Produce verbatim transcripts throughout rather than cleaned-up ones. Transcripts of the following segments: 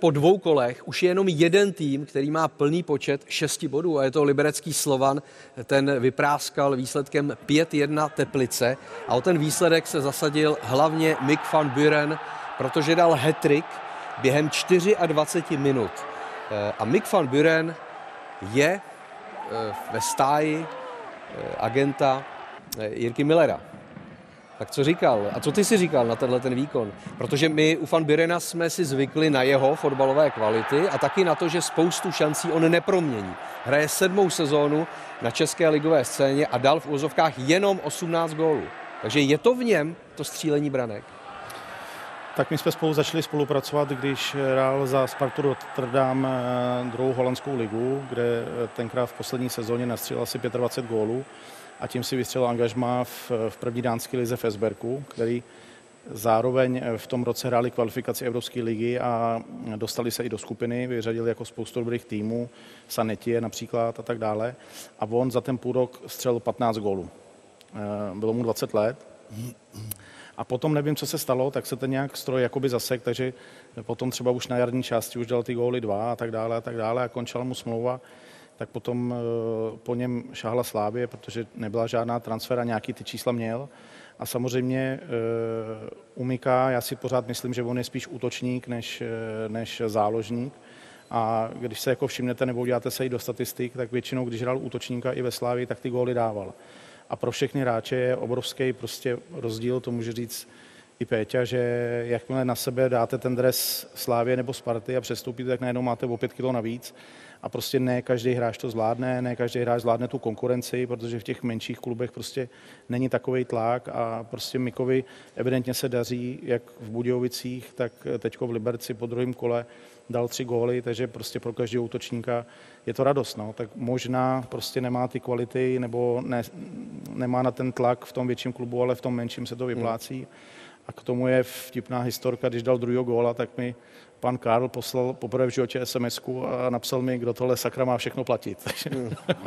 po dvou kolech už je jenom jeden tým, který má plný počet šesti bodů a je to liberecký Slovan. Ten vypráskal výsledkem pět jedna Teplice a o ten výsledek se zasadil hlavně Mick van Buren, protože dal hat-trick během dvacet čtyři minut. A Mick van Buren je ve stáji agenta Jirky Millera. Tak co říkal? A co ty si říkal na tenhle ten výkon? Protože my u Van Burena jsme si zvykli na jeho fotbalové kvality a taky na to, že spoustu šancí on nepromění. Hraje sedmou sezónu na české ligové scéně a dal v úvozovkách jenom osmnáct gólů. Takže je to v něm, to střílení branek? Tak my jsme spolu začali spolupracovat, když hrál za Spartu Rotterdam druhou holandskou ligu, kde tenkrát v poslední sezóně nastřílel asi dvacet pět gólů a tím si vystřelil angažmá v, v první dánské lize v Esberku, který zároveň v tom roce hráli kvalifikaci Evropské ligy a dostali se i do skupiny, vyřadili jako spoustu dobrých týmů, Sanetie například a tak dále. A on za ten půl rok střelil patnáct gólů. Bylo mu dvacet let. A potom nevím, co se stalo, tak se ten nějak stroj jakoby zasek, takže potom třeba už na jarní části už dal ty góly dva a tak dále a tak dále a končila mu smlouva. Tak potom po něm šáhla Slavie, protože nebyla žádná transfera, nějaký ty čísla měl. A samozřejmě u Mika, já si pořád myslím, že on je spíš útočník než, než záložník. A když se jako všimnete nebo uděláte se i do statistik, tak většinou, když hrál útočníka i ve Slavii, tak ty góly dával. A pro všechny hráče je obrovský prostě rozdíl, to může říct i Péťa, že jakmile na sebe dáte ten dres Slávie nebo Sparty a přestoupíte, tak najednou máte o pět kilo navíc. A prostě ne každý hráč to zvládne, ne každý hráč zvládne tu konkurenci, protože v těch menších klubech prostě není takovej tlak a prostě Mikovi evidentně se daří, jak v Budějovicích, tak teďko v Liberci po druhém kole dal tři góly, takže prostě pro každého útočníka je to radost. No. Tak možná prostě nemá ty kvality nebo ne, nemá na ten tlak v tom větším klubu, ale v tom menším se to vyplácí. Hmm. A k tomu je vtipná historka, když dal druhého góla, tak mi pan Karl poslal poprvé v životě es em esku a napsal mi, kdo tohle sakra má všechno platit. Takže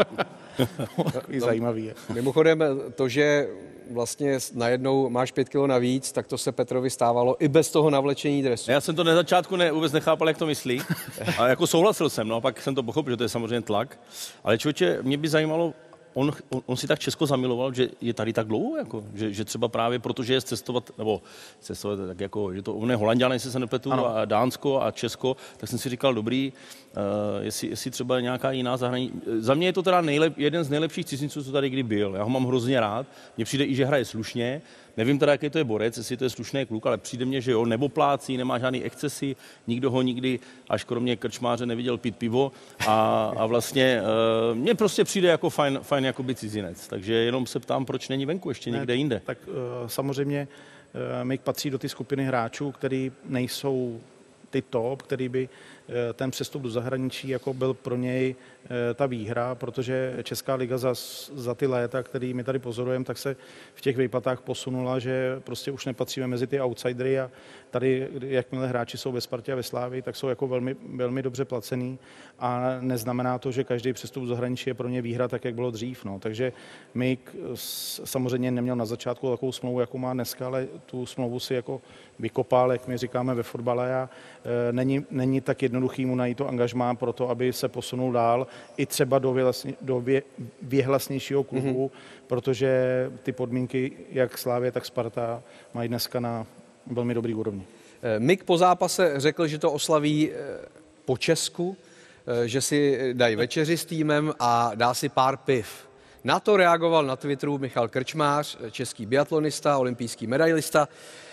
takový no, zajímavý je. Mimochodem to, že vlastně najednou máš pět kilo navíc, tak to se Petrovi stávalo i bez toho navlečení dresu. Já jsem to na začátku ne, vůbec nechápal, jak to myslí. A jako souhlasil jsem, no, pak jsem to pochopil, že to je samozřejmě tlak. Ale člověče, mě by zajímalo, On, on, on si tak Česko zamiloval, že je tady tak dlouho, jako, že, že třeba právě protože je cestovat, nebo cestovat tak jako, že to on je Holanďan, jestli se nepletu, a Dánsko a Česko, tak jsem si říkal, dobrý, uh, jestli, jestli třeba nějaká jiná zahraničí. Za mě je to teda nejlep, jeden z nejlepších cizinců, co tady kdy byl. Já ho mám hrozně rád, mně přijde i, že hraje slušně. Nevím teda, jaký to je borec, jestli to je slušný kluk, ale přijde mně, že jo, nebo plácí, nemá žádný excesy, nikdo ho nikdy, až kromě krčmáře, neviděl pít pivo a, a vlastně uh, mně prostě přijde jako fajn, fajn jakoby cizinec, takže jenom se ptám, proč není venku ještě někde ne, jinde. Tak uh, samozřejmě uh, Mik patří do ty skupiny hráčů, který nejsou ty top, který by ten přestup do zahraničí jako byl pro něj ta výhra, protože Česká liga za, za ty léta, který my tady pozorujeme, tak se v těch výplatách posunula, že prostě už nepatříme mezi ty outsidery a tady, jakmile hráči jsou ve Spartě a ve Slávii, tak jsou jako velmi, velmi dobře placený a neznamená to, že každý přestup do zahraničí je pro ně výhra, tak jak bylo dřív. No. Takže Mik samozřejmě neměl na začátku takovou smlouvu, jakou má dneska, ale tu smlouvu si jako vykopal, jak my říkáme ve fotbale a e, není, není tak jednoduchý mu najít to angažmá pro to, aby se posunul dál i třeba do, věhlasně, do vě, věhlasnějšího klubu, mm-hmm. protože ty podmínky, jak Slavie, tak Sparta, mají dneska na velmi dobrý úrovni. Mik po zápase řekl, že to oslaví po Česku, že si dají večeři s týmem a dá si pár piv. Na to reagoval na Twitteru Michal Krčmář, český biatlonista, olympijský medailista,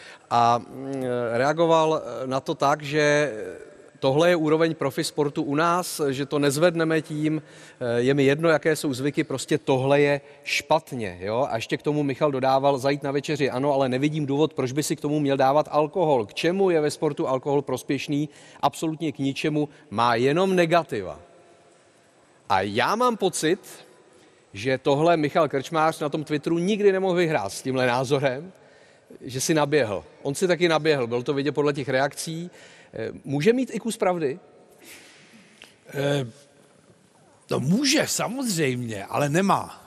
a reagoval na to tak, že tohle je úroveň profi sportu u nás, že to nezvedneme tím, je mi jedno, jaké jsou zvyky, prostě tohle je špatně. Jo? A ještě k tomu Michal dodával, zajít na večeři, ano, ale nevidím důvod, proč by si k tomu měl dávat alkohol. K čemu je ve sportu alkohol prospěšný? Absolutně k ničemu, má jenom negativa. A já mám pocit, že tohle Michal Krčmář na tom Twitteru nikdy nemohl vyhrát s tímhle názorem, že si naběhl. On si taky naběhl, byl to vidět podle těch reakcí. Může mít i kus pravdy? E, to může, samozřejmě, ale nemá.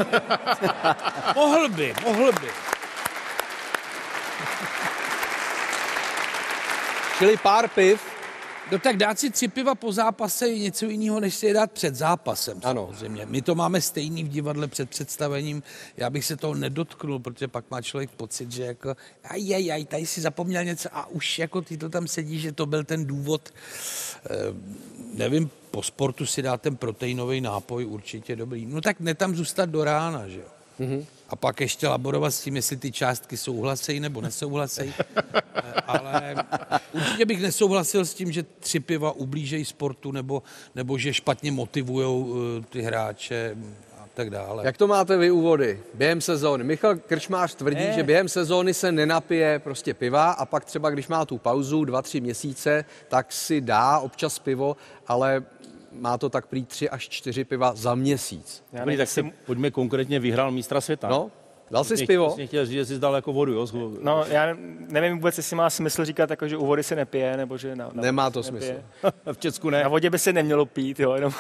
mohl by, mohl by. Čili pár piv No tak dát si tři piva po zápase je něco jiného, než si je dát před zápasem. Ano. Samozřejmě. My to máme stejný v divadle před představením. Já bych se toho nedotknul, protože pak má člověk pocit, že jako aj, aj, aj, tady si zapomněl něco a už jako ty to tam sedí, že to byl ten důvod. Eh, nevím, po sportu si dá ten proteinový nápoj určitě dobrý. No tak ne tam zůstat do rána, že jo. Mm-hmm. A pak ještě laborovat s tím, jestli ty částky souhlasejí nebo nesouhlasejí. Ale určitě bych nesouhlasil s tím, že tři piva ublížejí sportu nebo, nebo že špatně motivujou uh, ty hráče a tak dále. Jak to máte vy úvody během sezóny? Michal Krčmář tvrdí, ne. že během sezóny se nenapije prostě piva a pak třeba, když má tu pauzu dva, tři měsíce, tak si dá občas pivo, ale má to tak prý tři až čtyři piva za měsíc. Dobrý, tak se pojďme konkrétně, vyhrál mistra světa. No, dal jsi pivo? Vlastně chtěl říct, že jsi dal jako vodu, jo? No, já nevím vůbec, jestli má smysl říkat, jako, že u vody se nepije, nebo že na, na Nemá to nepije. smysl. V Česku ne. Na vodě by se nemělo pít, jo, jenom.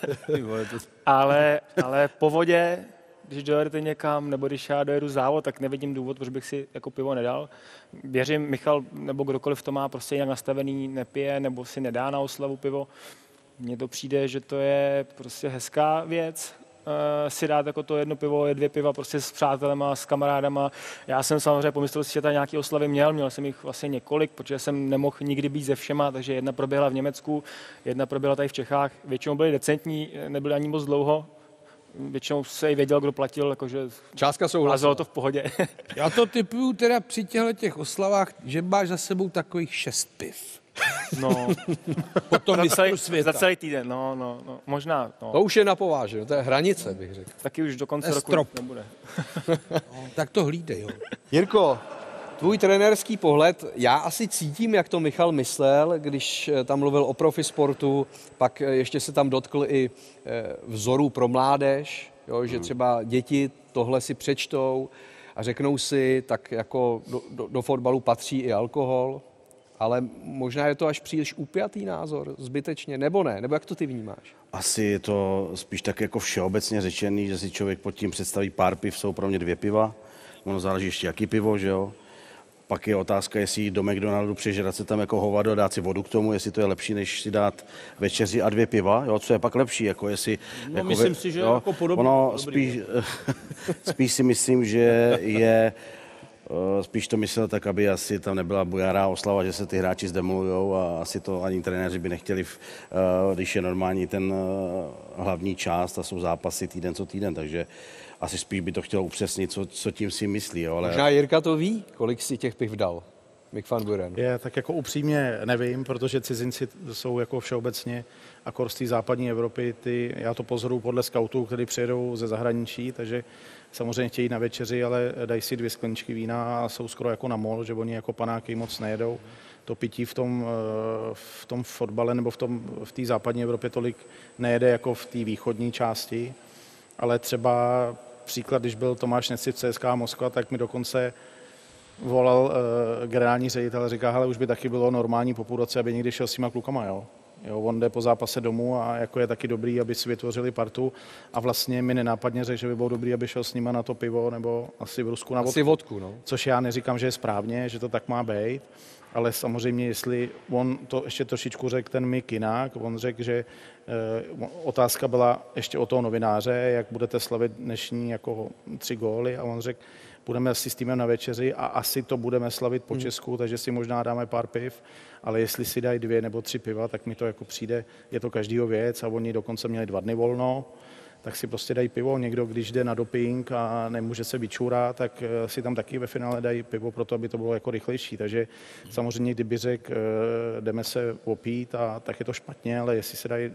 ale, ale po vodě, když dojedete někam, nebo když já dojedu závod, tak nevidím důvod, proč bych si jako pivo nedal. Věřím, Michal nebo kdokoliv to má prostě jinak nastavený, nepije, nebo si nedá na oslavu pivo. Mně to přijde, že to je prostě hezká věc, uh, si dát jako to jedno pivo, je dvě piva prostě s přátelema, s kamarádama. Já jsem samozřejmě pomyslel si, že tady nějaké oslavy měl, měl jsem jich vlastně několik, protože jsem nemohl nikdy být ze všema, takže jedna proběhla v Německu, jedna proběhla tady v Čechách. Většinou byly decentní, nebyly ani moc dlouho. Většinou se i věděl, kdo platil, jakože Částka souhlasila. to v pohodě. Já to typuju teda při těchto těch oslavách, že máš za sebou takových šest piv. No, Potom za, celý, světa. za celý týden, no, no, no možná. No. To už je na pováži, to je hranice, bych řekl. Taky už do konce To je roku strop. nebude. No, tak to hlídej, jo. Jirko, tvůj trenérský pohled, já asi cítím, jak to Michal myslel, když tam mluvil o profisportu, pak ještě se tam dotkl i vzorů pro mládež, jo, že třeba děti tohle si přečtou a řeknou si, tak jako do, do, do fotbalu patří i alkohol, ale možná je to až příliš upjatý názor, zbytečně, nebo ne? Nebo jak to ty vnímáš? Asi je to spíš tak jako všeobecně řečený, že si člověk pod tím představí pár piv, jsou pro mě dvě piva. Ono záleží ještě jaký pivo, že jo. Pak je otázka, jestli jít do McDonaldu, přežrat se tam jako hovado, dát si vodu k tomu, jestli to je lepší, než si dát večeři a dvě piva, jo, co je pak lepší, jako jestli... No, jako myslím ve, si, že jo, jako podobně. Ono Dobrý. spíš, spíš si myslím, že je... Spíš to myslel tak, aby asi tam nebyla bujará oslava, že se ty hráči zdemolujou a asi to ani trenéři by nechtěli, když je normální ten hlavní část a jsou zápasy týden co týden, takže asi spíš by to chtělo upřesnit, co, co tím si myslí. Jo, ale... Možná Jirka to ví, kolik si těch piv dal. Mick van Buren. Je, tak jako upřímně nevím, protože cizinci jsou jako všeobecně akor z té západní Evropy, ty, já to pozoruju podle skautů, kteří přijedou ze zahraničí, takže samozřejmě chtějí na večeři, ale dají si dvě skleničky vína a jsou skoro jako na mol, že oni jako panáky moc nejedou. To pití v tom, v tom fotbale nebo v tom, v té západní Evropě tolik nejede jako v té východní části, ale třeba příklad, když byl Tomáš Neci v C S K A Moskva, tak mi dokonce volal uh, generální ředitel a říká, hele, už by taky bylo normální po půl roce, aby někdy šel s těma klukama, jo. Jo, on jde po zápase domů a jako je taky dobrý, aby si vytvořili partu a vlastně mi nenápadně řekl, že by bylo dobrý, aby šel s nima na to pivo nebo asi v Rusku na vodku. Asi vodku, no. Což já neříkám, že je správně, že to tak má být, ale samozřejmě, jestli on to ještě trošičku řekl ten Mick jinak, on řekl, že eh, otázka byla ještě o toho novináře, jak budete slavit dnešní jako tři góly a on řekl, budeme si s týmem na večeři a asi to budeme slavit po Česku, takže si možná dáme pár piv, ale jestli si dají dvě nebo tři piva, tak mi to jako přijde, je to každýho věc a oni dokonce měli dva dny volno, tak si prostě dají pivo. Někdo, když jde na doping a nemůže se vyčůrat, tak si tam taky ve finále dají pivo, proto aby to bylo jako rychlejší. Takže samozřejmě, kdyby řekl, jdeme se opít, a tak je to špatně, ale jestli se dají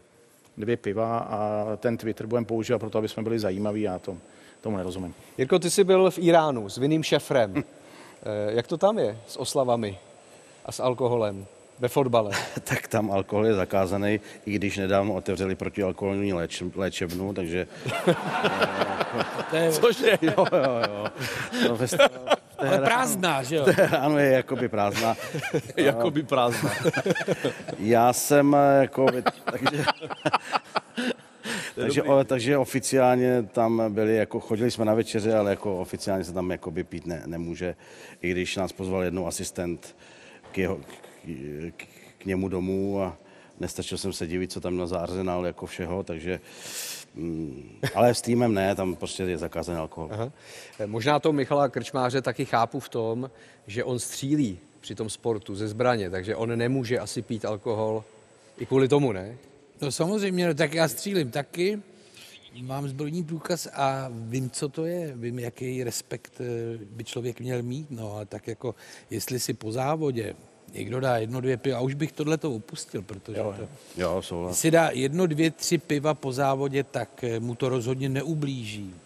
dvě piva a ten Twitter budeme používat proto, aby jsme byli zajímaví, já to, tomu nerozumím. Jirko, ty jsi byl v Iránu s vinným šefrem. Jak to tam je s oslavami a s alkoholem ve fotbale? Tak tam alkohol je zakázaný, i když nedávno otevřeli protialkoholní léč, léčebnu, takže... Cože? Jo, jo, jo. No, ve, Ale prázdná, že jo? Ano, je jakoby prázdná. Jakoby prázdná. Já jsem jakoby... Takže, takže, o, takže oficiálně tam byli, jako chodili jsme na večeře, ale jako oficiálně se tam jakoby pít ne, nemůže, i když nás pozval jednou asistent k jeho, k, k němu domů a nestačil jsem se divit, co tam měl za arzenál jako všeho, takže mm, ale s týmem ne, tam prostě je zakázaný alkohol. Aha. Možná to Michala Krčmáře taky chápu v tom, že on střílí při tom sportu ze zbraně, takže on nemůže asi pít alkohol i kvůli tomu, ne? No samozřejmě, no, tak já střílím taky, mám zbrojní průkaz a vím, co to je, vím, jaký respekt by člověk měl mít, no a tak jako, jestli si po závodě někdo dá jedno, dvě piva, a už bych tohleto opustil, protože jo, to, jo, souhlas. jestli dá jedno, dvě, tři piva po závodě, tak mu to rozhodně neublíží.